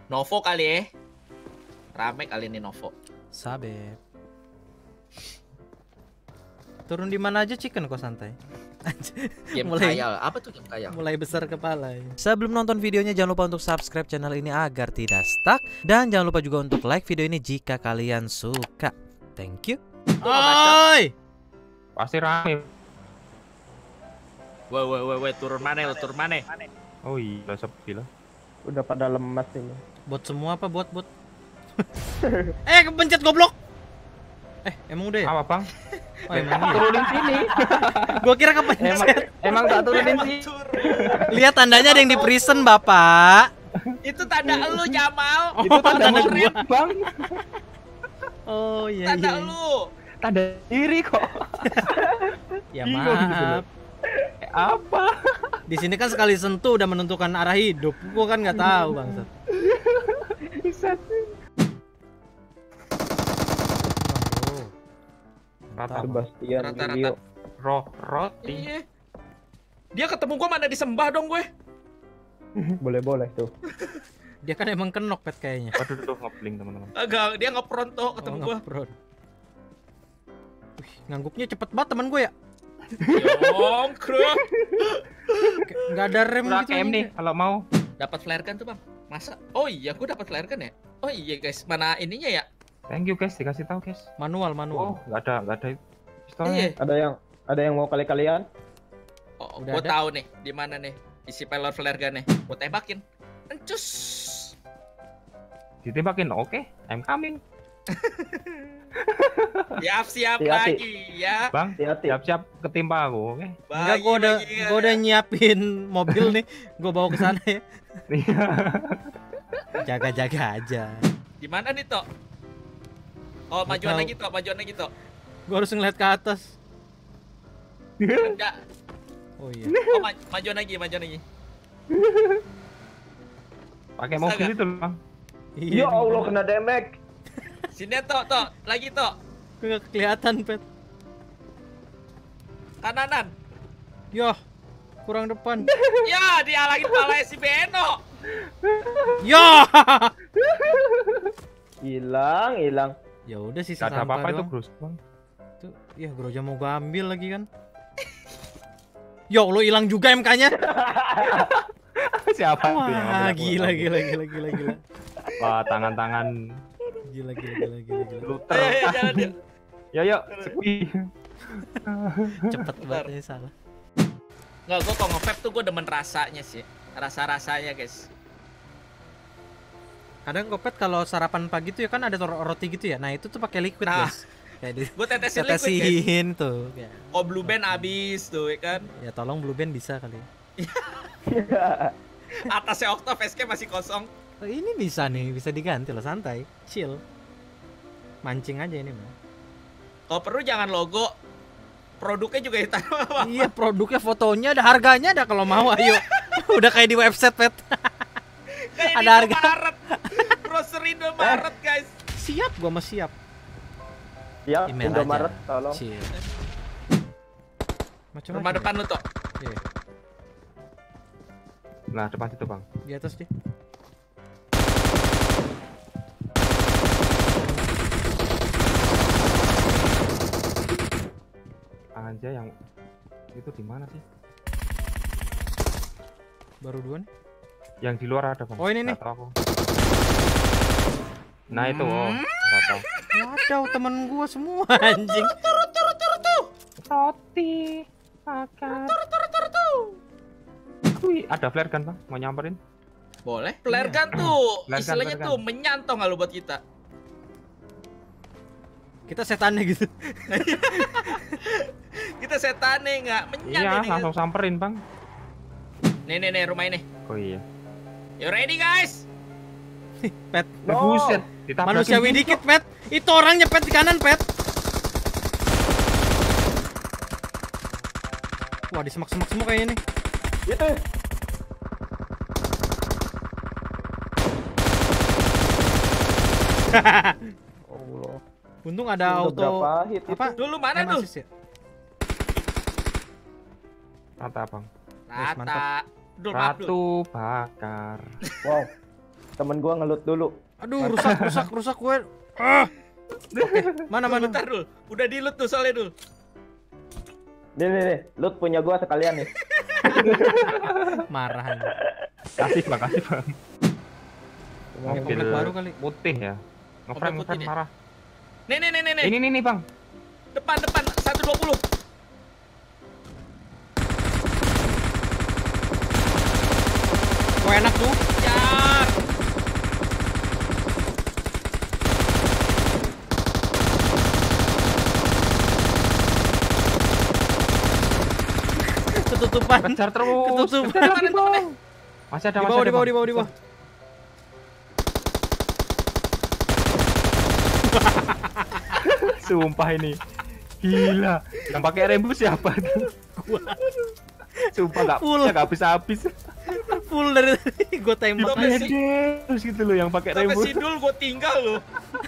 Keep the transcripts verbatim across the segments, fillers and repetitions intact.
Novo kali ya. Rame kali ini Novo. Sabep. Turun di mana aja chicken kok santai. Game mulai khayal. Apa tuh game khayal? mulai besar kepala ya. Sebelum nonton videonya jangan lupa untuk subscribe channel ini agar tidak stuck, dan jangan lupa juga untuk like video ini jika kalian suka. Thank you. Oi. Pasti rame. Woi woi woi woi turun mana lo turun mana? Oh iya, sepi lah. Udah pada lemas ini. Bot semua apa bot bot? Eh kepencet goblok. Eh emang udah ya? Apa bang? Oh, emang iya. Turunin sini. Gua kira Emang, kepencet. emang tak turunin sini. Lihat tandanya ada yang di prison bapak. Itu tanda lu Jamal. Oh, Itu tanda tanda gua bang. Oh iya Tanda iya. lu. Tanda diri kok. Ya Bingung gitu maaf. loh. Eh, apa? Di sini kan sekali sentuh udah menentukan arah hidup. Gua kan nggak tahu bangsat. Bisa. Oh. Rata. Sebastian Rata-rata. Rio. Roh roti. Iya. Dia ketemu gua mana disembah dong gue. Boleh-boleh tuh. Dia kan emang kenok pet kayaknya. Waduh tuh ngebling teman-teman. Agak dia ngepron tuh ketemu Oh, gua. ngepron. Wih, ngangguknya cepet banget teman gue ya. Yongkrong. Kayak nggak ada rem Udah gitu. K M anjing. nih kalau mau. Dapat flare gun tuh, Bang. Masa? Oh iya, gua dapat flare gun ya. Oh iya, guys. Mana ininya ya? Thank you guys, dikasih tahu guys. Manual Oh, manual. nggak ada, nggak ada pistolnya. Iya. Ada yang ada yang mau kali-kalian? Oh, Udah gua ada. tahu nih di mana nih isi pelor flare gun nih. Gua tembakin. Encus. Ditembakin, oke, I'm coming. Siap-siap Hati-hati. lagi ya. Bang, Hati-hati. siap-siap ketimpa aku, oke? Enggak, Bagi, gua udah bagi, gua udah nyiapin mobil nih. Gua bawa ke sana ya. Iya. Jaga-jaga aja. Di mana nih, Tok? Oh, Nggak majuan tahu. lagi, Tok. Majuan lagi, Tok. Gua harus ngeliat ke atas. Enggak. Oh iya. Oh, ma majuan lagi, majuan lagi. Pakai Bisa mobil nggak? itu, Bang. Ya Allah kena damage. Sini, Tok, Tok. Lagi, Tok. Gue nggak kelihatan pet. Kananan. Yoh, kurang depan. Ya, dihalangin palanya si Beno. Yoh. Hilang, hilang. Ya udah sisa Gak ada sampah apa-apa itu, doang. Bros, Bang. Tuh, ya Groja mau gua ambil lagi kan. Yo, lo hilang juga M K-nya. Siapa tuh yang Wah, ngambil aku? gila gila gila gila gila. Wah, tangan-tangan Gila gila gila gila gila. luter. Ayo, ayo, jalan yuk. Yo yo, sepi. Cepet banget ini salah. Nggak, gua kalau nge-vape tuh gua demen rasanya sih. Rasa-rasanya, guys. Kadang Kopet kalau sarapan pagi tuh ya kan ada ro- roti gitu ya. Nah, itu tuh pakai liquid, Nah, guys. Kayak di Gua tetesin liquid, guys. tetesin tuh. Ya. Oh, Blue Band abis tuh, ya kan. Ya tolong Blue Band bisa kali. Atasnya Octo facecam masih kosong. Oh, ini bisa nih, bisa diganti loh, santai, chill. Mancing aja ini mah. Kalau perlu jangan logo. Produknya juga hitam. Iya, produknya, fotonya, ada harganya, ada kalau mau ayo. Udah kayak di website, Pet. Kayak Ada di harga. Indomaret. Grocery Indomaret, guys. Siap, gua mah siap. Ya, Email Indomaret aja. tolong. Chill. Macam Rumah depan lu, Tok. Iya, Nah, depan situ, Bang. di atas deh. Aja yang itu di mana sih? Baru dua nih. Yang di luar ada, Bang. Oh, ini Nggak nih. tahu aku. Nah, itu oh, rata. Waduh, temen gua semua anjing. Roti makan. Wih, ada flare gun, Bang. Mau nyamperin? Boleh. Flare gun tuh. Flare gun, Istilahnya flare tuh menyantong nggak lu buat kita. Kita setannya gitu. Kita setane nggak menyan Iya, ini. langsung samperin, Bang. Nih, nih, nih, rumah ini. Oh iya. You ready, guys? Pet. Eh, buset, ditabrakin Manusiawi gitu. dikit, Pet. Itu orangnya, Pet, di kanan, Pet. Wah, disemak-semak semua kayaknya nih. Itu. Allah. Untung ada Udah auto berapa hit apa? itu? Dulu mana Aim tuh? assist ya? Rata, Bang. Wes, Rata. Dul, maaf, Dul. Ratu bakar. Wow. Temen gua ngelut dulu. Aduh, rusak, rusak, rusak gue. Ah. Oke, mana mana? Bentar dulu. Udah di loot tuh soalnya dulu. Nih nih nih, loot punya gua sekalian nih. Marah. Kasih bang, kasih bang. Mobil Mobil baru kali. putih ya. Ngeframe Mobil putih ngeframe deh. marah. Nih nih nih nih nih. Ini nih nih bang. Depan depan seratus dua puluh. Kok enak tuh? Ya. Ketutupan. Kejar terus. Ketutupan. Kejar lagi, Temen, Bang. Masih ada, Di masih bawah, ada, di bawah, Bang. di bawah, di bawah. Sumpah ini. Gila. Yang pakai rembu siapa tuh? Sumpah nggak Full. nggak habis-habis. Full dari tadi gue tembak Sampai aja. si- Terus gitu loh yang pakai Sampai rembu. sidul gue tinggal loh.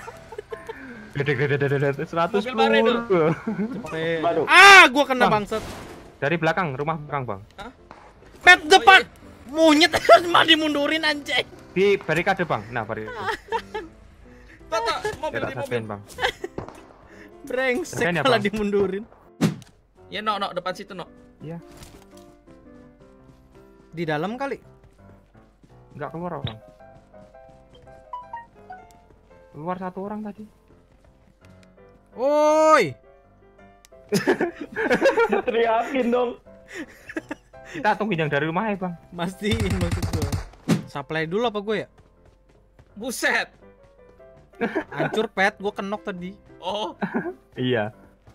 seratus Mobil baru itu. puluh. Cepet. Baru. Ah, gua kena Bang. bangsat. Dari belakang, rumah belakang, Bang. Pet depan. iya. Monyet mah dimundurin anjay. Di barikade, Bang. Nah, barikade. Toto, mobil Biar di tak mobil. sabain, Bang. Brengsek Keren ya, malah Bang? dimundurin. Ya no no depan situ no. Iya. Di dalam kali. Enggak keluar, Bang. Keluar satu orang tadi. Woi. Teriakin dong. Kita tungguin yang dari rumah ya, Bang. Mastiin maksud gua. Supply dulu apa gue ya? Buset. Hancur pet, gua kenok tadi. Oh, Iya.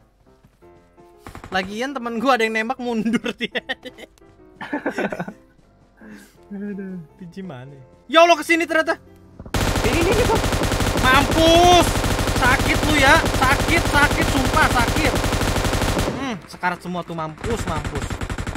Lagian temen gua ada yang nembak mundur dia. Biji mana? Ya Allah kesini ternyata. Ini ini, ini, Bang. Mampus. Sakit lu ya. Sakit, sakit sumpah sakit. Hmm, sekarat semua tuh mampus, mampus.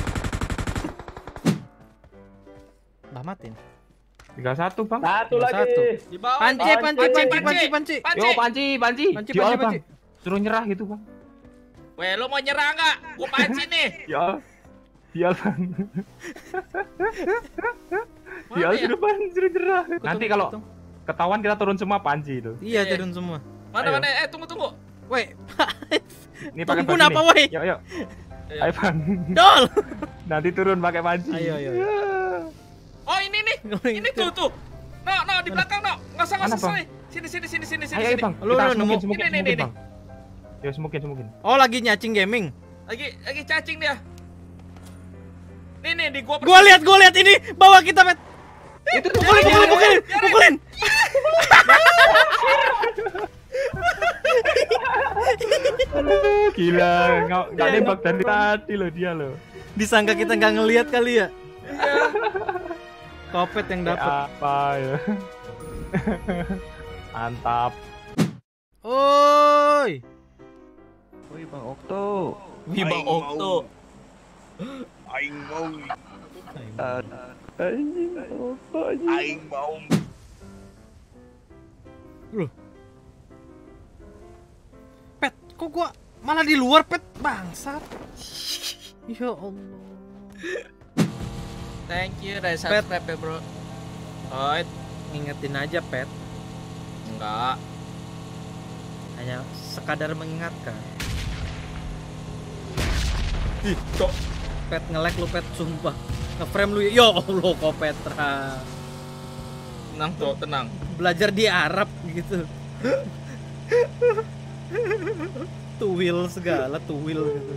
Bah matiin. Tinggal satu, Bang. Satu Tinggal lagi. satu. di bawah. Panci, nih. panci, panci, panci, panci. Panci. Yo, panci, panci. Panci, Jual, panci, Bang. panci. Suruh nyerah gitu, Bang. Weh, lo mau nyerang nggak? Gua panci nih. Ya. Jual, Bang. Mana Jual ya? suruh, Bang. Suruh nyerah. Nanti Kutung, kalau kutung. ketahuan kita turun semua panci itu. Iya, Iya. turun semua. Mana Ayo. mana? Eh tunggu tunggu. Woi, Ini pakai tunggu panci apa nih. woi? Yuk, yuk. Ayo. Ayo, Bang. Dol. Nanti turun pakai panci. Ayo, ayo, ayo. Oh ini nih. Ini tuh tuh. No no di belakang no. Nggak usah nggak Mana, usah. Bang? Sini sini sini sini sini. Ayo, ayo, sini. Bang. Lu, Kita lu, semukin, nemu. semukin, Ini, ini, semukin, ini. Bang. Yo, semukin, semukin. Oh, lagi nyacing gaming. Lagi lagi cacing dia. Nih nih di gua. Gua lihat, gua lihat ini bawa kita pet. Itu tuh. Pukulin, pukulin, pukulin, pukulin. Gila, nggak nggak Iya, nembak dari tadi loh dia loh. Disangka kita nggak ngelihat kali ya. Kopet yang Kayak dapat. apa ya? Mantap. Oi. Woi Bang Okto. Wih Bang Okto. Aing mau, Anjing Okto anjing. aing mau. Loh. Pet, kok gua malah di luar pet bangsat. Ya Allah. Thank you dari Pet. subscribe ya bro. Oh Ngingetin aja pet, enggak. hanya sekadar mengingatkan. Ih, cok. Pet nge-lag lu pet sumpah. Nge-frame lu ya Allah kok Petra. Tenang cok, tenang. Belajar di Arab gitu. Tuwil segala, tuwil gitu.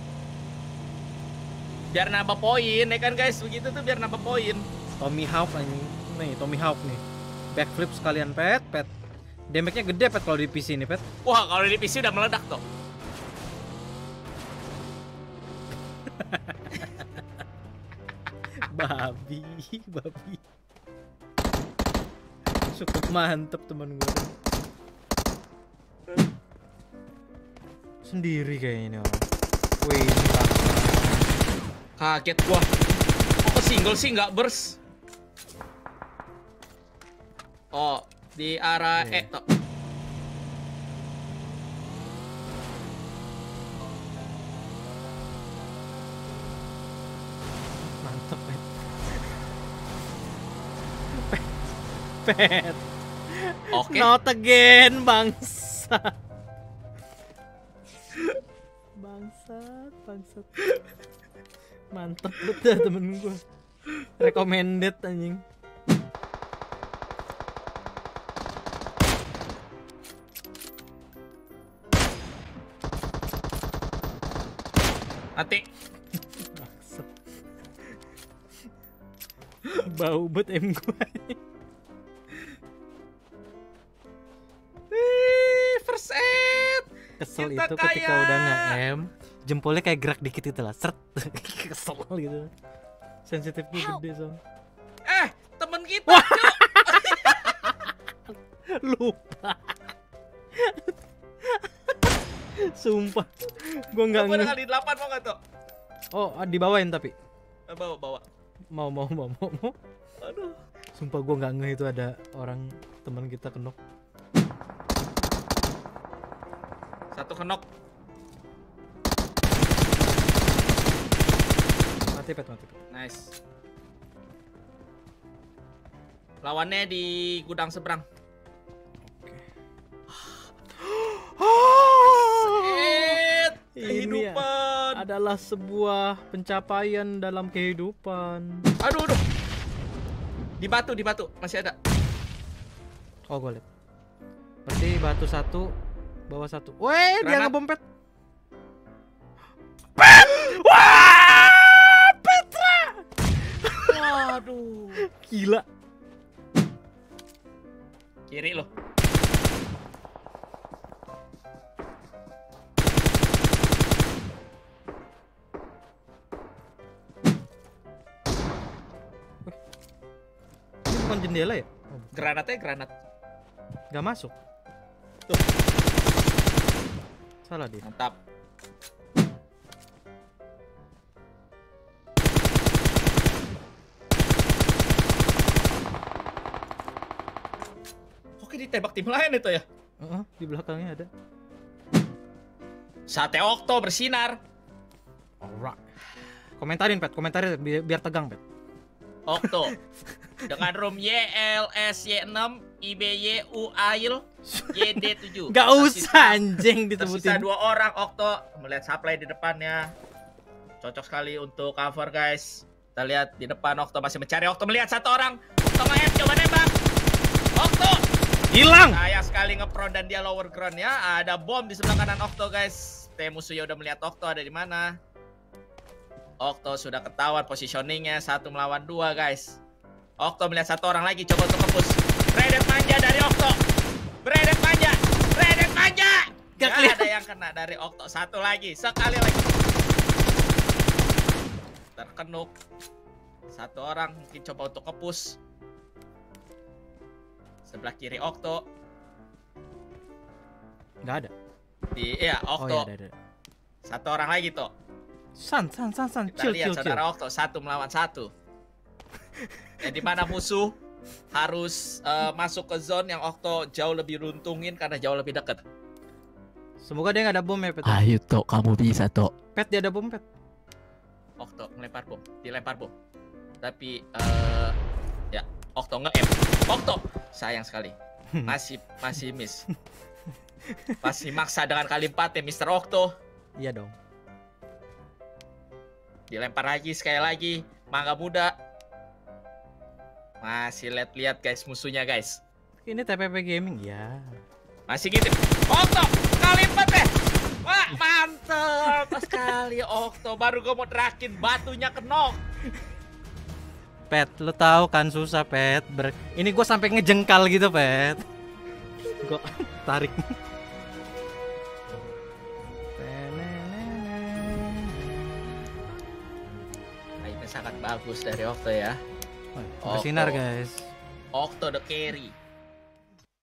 Biar nambah poin ya kan guys, begitu tuh biar nambah poin. Tommy Hawk anjing. Nih, Tommy Hawk nih. Backflip sekalian pet, pet. Damage-nya gede pet kalau di P C ini pet. Wah kalau di P C udah meledak tuh. Babi, babi. Cukup mantep teman gue. Sendiri kayaknya ini orang. Wih, ini bangsa. Kaget gua. Kok single sih nggak burst? Oh, di arah Iya. E tuh. Mantep pet. Pet. Oke. Not again, bangsa. Bangsat, bangsat. Mantep betul temen gua. Recommended anjing. Mati. Bangsat. Bau bet em gua. Wih, first aid. Kesel Kita itu kaya. ketika udah nge-em, jempolnya kayak gerak dikit itu lah, seret. Kesel gitu. Sensitif gue gede soalnya. Eh, temen kita. Cuk. Lupa. Sumpah, gue nggak Gua udah nge. kali delapan mau nggak tuh? Oh, dibawain tapi. Eh, Bawa, bawa. Mau mau mau mau mau. Aduh. Sumpah gue nggak nge itu ada orang teman kita kenok. Satu kenok. Mati pet, mati pet. Nice. Lawannya di gudang seberang. Shit, Ini kehidupan. adalah sebuah pencapaian dalam kehidupan. Aduh, aduh. Di batu, di batu masih ada. Oh, gue liat. Berarti batu satu, bawah satu. Weh, dia Granat. ngebom pet. Pet! Wah! Petra! Waduh. Gila. Kiri loh. Ini bukan jendela ya? Granatnya granat. Gak masuk. Tuh. Salah dia. Mantap. Oke, ditembak tim lain itu ya. Heeh, di belakangnya ada. Sate Okto bersinar. Alright. Komentarin pet, komentarin biar, biar tegang pet. Okto dengan room Y L S Y enam I B Y U A I L Y D tujuh. Gak Tersisa- usah anjing Tersisa disebutin. dua orang. Okto melihat supply di depannya. Cocok sekali untuk cover guys. Kita lihat di depan Okto masih mencari. Okto melihat satu orang. Okto nge-F, coba nembak. Okto Hilang. sayang sekali nge-prone dan dia lower ground ya. Ada bom di sebelah kanan Okto guys. T musuhnya udah melihat Okto ada di mana. Okto sudah ketahuan positioningnya satu melawan dua guys. Okto melihat satu orang lagi coba untuk nge-push. Redet manja dari Okto. Redet manja. Redet manja. Gak Gak kelihatan. ada yang kena dari Okto. Satu lagi. Sekali lagi. Terkenuk. Satu orang mungkin coba untuk nge-push. Sebelah kiri Okto. Gak ada. Di iya Oh Okto. iya ada, ada. Satu orang lagi tuh. San, san, san, san. Kita Chill, lihat chill, chill. saudara Okto satu melawan satu. Yang dimana musuh harus uh, masuk ke zone yang Okto jauh lebih runtungin karena jauh lebih dekat. Semoga dia gak ada bom ya pet. Ayo Tok, kamu bisa Tok. Pet dia ada bom pet. Okto melempar bom, dilempar bom. Tapi uh, ya Okto nge-M. Okto sayang sekali. Masih masih miss. Masih maksa dengan kali empat ya mister Okto. Iya dong. Dilempar lagi sekali lagi. Mangga muda. Masih lihat-lihat guys musuhnya guys. Ini T P P Gaming ya. Masih gitu. Okto kali empat deh. Wah mantep sekali Okto. Baru gue mau terakin batunya kenok. Pet, lu tahu kan susah pet. Ber ini gue sampai ngejengkal gitu pet. Gue tarik. Ini sangat bagus dari Okto ya. Bersinar Okto. guys. Okto the carry.